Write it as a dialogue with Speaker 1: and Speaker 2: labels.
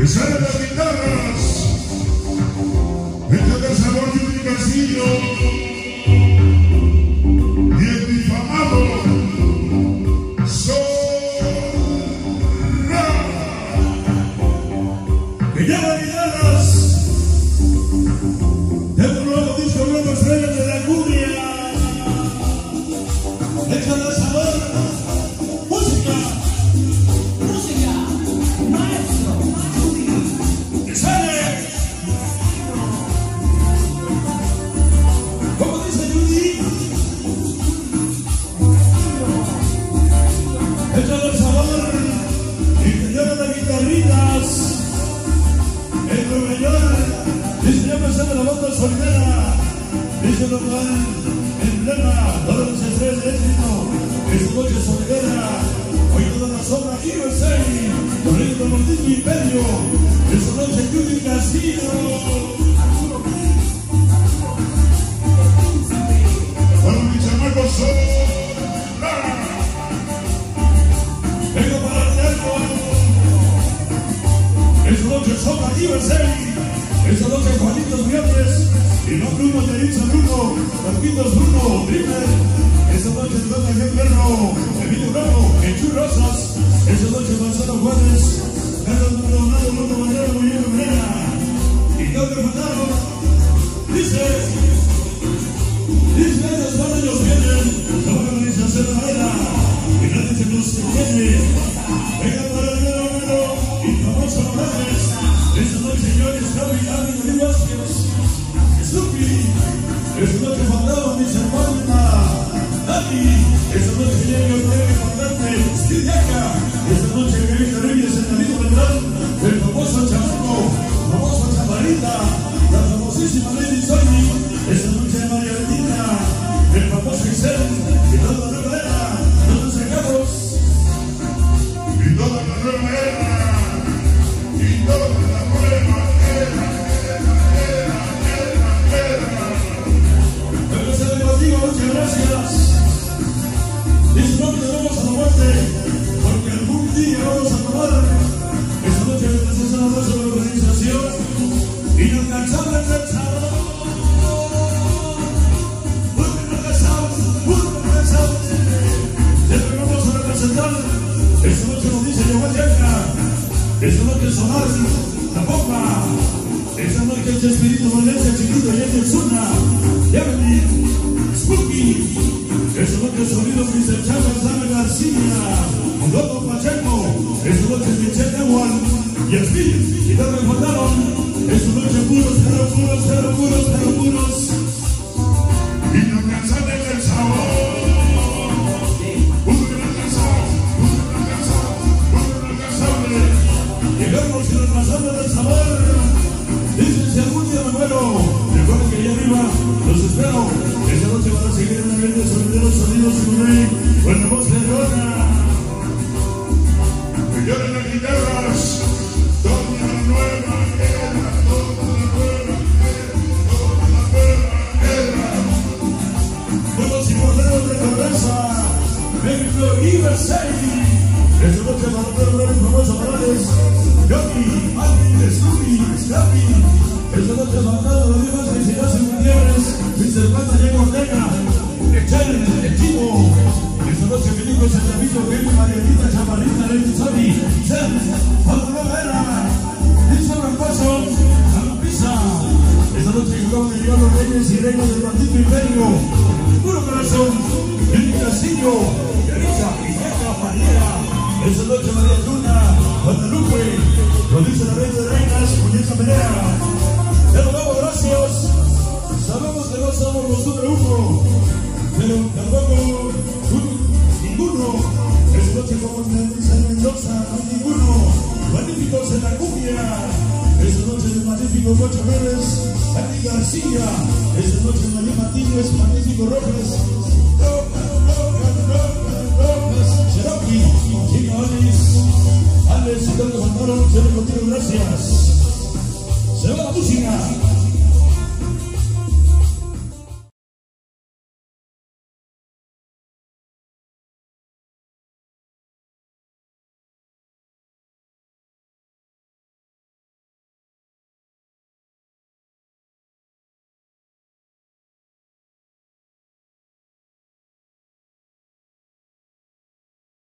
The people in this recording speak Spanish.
Speaker 1: que salen las guitarras, el del sabor de un castillo y el difamado Zorra, que lleva guitarras de un nuevo disco, nuevo estrella de la cumbia, hecha de sabor, música. La banda soltera, dice local, emblema, todos los estrellas de éxito, es noche soltera, hoy toda la zona USA, corriendo los disco imperio, es noche Cuti Castillo. Bueno, mis chamacos son, vengo para el tiempo, es noche zona USA. Esa noche Juanitos Viernes y no Bruno de Icha Bruno, Marquitos Bruno, Driver. Esa noche toca el Perro, Emilio Bravo, Enchu Rosas. Esa noche Gonzalo Juárez, Carlos Maldonado, Bruno Bandera, Guillermo Herrera. Y todo que faltaron, dice, ellos van, ellos vienen, la organización de madera, y nadie se nos detiene. Venga para el número y famoso Morales. Esa noche, señores, Javi, Amy, Vázquez, Snoopy. Esa noche faltaban mis hermanas, Dani. Esa noche llega el primer comandante, Steve Yaca. Esa noche Gabriel Reyes, el amigo vendrán, el famoso chamaco, famoso chaparita, la famosísima Lady Sony. Esa noche María Bettina, el famoso Excel, y toda la nueva era, donde sacamos, y toda la nueva era, y toda la muchas gracias. Disfruten, vamos a la muerte, porque algún día vamos a tomar. Esta noche me presenta la voz de la organización inalcanzable del sabor. Siempre vamos a representar. Esta noche nos dice Yoga Yaca. Esta noche sonar la bomba. Esta noche el Chespirito Valencia, Chiquito y el Zuna. Yaveli, Spooky. Esta noche el sonido Mr. Chávez, Dame García. Loco Pacheco. Esta noche Michelle Ewan. Y Steve. Y Dame Faltaron. Esta noche puros, pero puros. Inalcanzable del sabor. Llegamos inalcanzable del sabor. Dicen si algún día me muero, recuerden que allá arriba los espero. Esta noche van a seguir en la red de sonidos y Money con la voz de Rona. Que lloren las guitarras, toda la nueva era, Juegos y modelos de cabeza, México y Versailles. Esta noche van a ver el famoso Morales, Yogi, Andy, Snoopy, Scrappy. Esta noche mandado de Divas, Felicidades y Gutiérrez, Mr. Pata, Diego Ortega, Echel, el Chivo. Esta noche Felipe Santamillo, Kelly, Marianita, Chamarita, Lady Sony, Zen, Pablo Vera, Nilson Rampazo, Ana Pisa. Esta noche acaban de llegar los reyes y reinas del maldito imperio. Puro corazón, Eli Castillo, Erika, Villeja, Paliera. Esta noche María Luna, Guadalupe, lo dice la reina de reinas, Muñeca Perea. Te lo damos gracias. Sabemos que no somos los número uno, pero tampoco ninguno. Esta noche como San Mendoza, no hay ninguno. Magníficos en la cumbia. Esta noche el magnífico Cocho Pérez, Andy García. Esta noche María Martínez, magnífico Robles. Cherokee, Gino Alice, Alex y todos los mandaron, se les contigo, gracias. Se va la música.